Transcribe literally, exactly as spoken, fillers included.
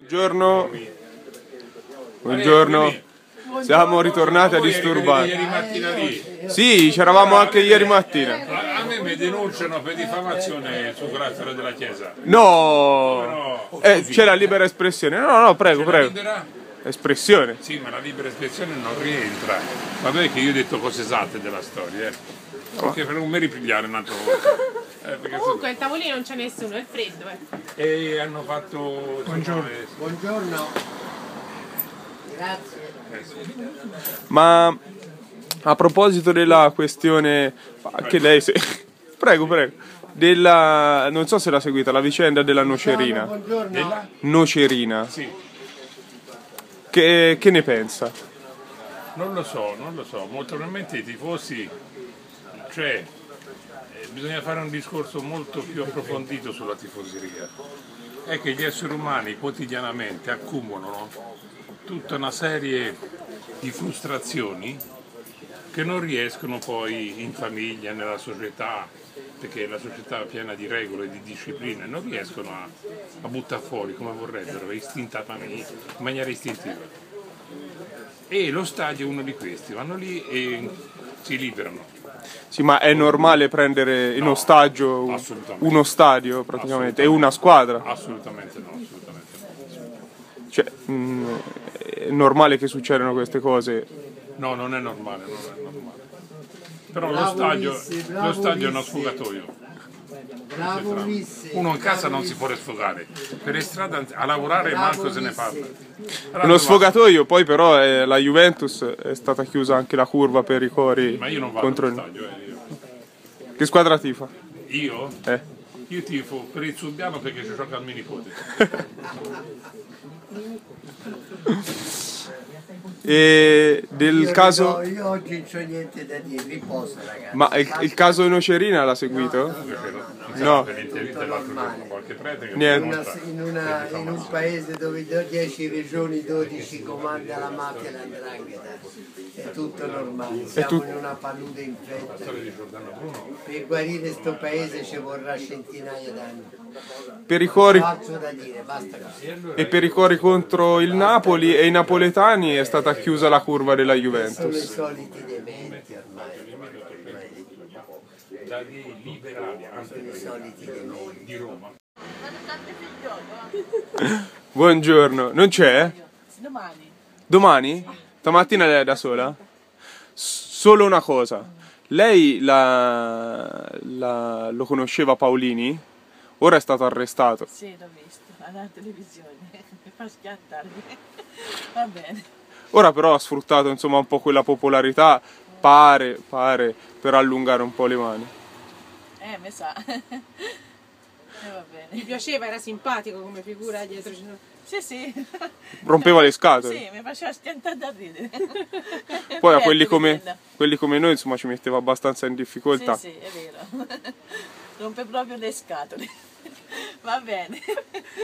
Buongiorno, buongiorno, siamo ritornati a disturbare. Ieri mattina lì. Sì, c'eravamo anche ieri mattina. A me mi denunciano per diffamazione sul carattere della Chiesa. No, eh, c'è la libera espressione. No, no, prego, prego. Libera? Espressione. Sì, ma la libera espressione non rientra. Vabbè che io ho detto cose esatte della storia, eh. Perché per non mi ripigliare un'altra volta. Eh, Comunque il tavolino non c'è nessuno, è freddo, eh. E hanno fatto... Buongiorno. Eh, Buongiorno. Grazie. eh, sì. Ma a proposito della questione, anche lei se... Prego, prego. Della, non so se l'ha seguita, la vicenda della nocerina. Buongiorno. Della? Nocerina. Sì. Che, che ne pensa? Non lo so, non lo so. Molto probabilmente i tifosi... Cioè... Bisogna fare un discorso molto più approfondito sulla tifoseria. È che gli esseri umani quotidianamente accumulano tutta una serie di frustrazioni che non riescono poi in famiglia, nella società, perché la società è piena di regole, di discipline, non riescono a, a buttare fuori come vorrebbero, istintivamente, in maniera istintiva. E lo stadio è uno di questi, vanno lì e si liberano. Sì, ma è normale prendere in No, ostaggio assolutamente. uno stadio praticamente e una squadra? Assolutamente no, assolutamente no. Cioè, mh, è normale che succedano queste cose? No, non è normale, non è normale. Però lo stadio, lo stadio è uno sfogatoio. Bravo Ulisse. Uno in casa non si può sfogare, per strada a lavorare manco se ne parla. Allora, Uno sfogatoio, poi però eh, la Juventus è stata chiusa anche la curva per i cori Ma io non vado contro allo il... stadio, eh, io. Che squadra tifa? Io? Eh. Io tifo per il Subiano perché ci gioca il mio nipote. E del Io caso... no, io oggi non c'ho niente da dire, riposo ragazzi. Ma il, il caso Nocerina l'ha seguito? No. Per l'intervista l'altro giorno qualche prete che Niente. In, una- in una- in un paese dove da dieci regioni dodici comanda la mafia e l'andrangheta è tutto normale, siamo tu- in una palude infetta. storia di Giordano Bruno. Per guarire sto paese ci vorrà centinaia d'anni. Per i cori... Faccio da dire, basta così. E per i cori contro il Napoli e i napoletani è stata chiusa la curva della Sono i Juventus. soliti dementi ormai. Da dei liberali I soliti dementi. di Roma. Buongiorno, non c'è? Domani. Domani? Stamattina lei è da sola? S- Solo una cosa, lei la, la- lo conosceva Paolini? Ora è stato arrestato. Sì, l'ho visto, alla televisione, mi fa schiantare. Va bene. Ora però ha sfruttato insomma un po' quella popolarità, pare, pare, per allungare un po' le mani. Eh, mi sa. E va Mi bene. piaceva, era simpatico come figura dietro. Sì, sì. Rompeva le scatole. Sì, mi faceva schiantare da ridere. Poi a Certo, quelli come, Michela. quelli come noi insomma ci metteva abbastanza in difficoltà. Sì, sì, è vero. Rompe proprio le scatole. Va bene.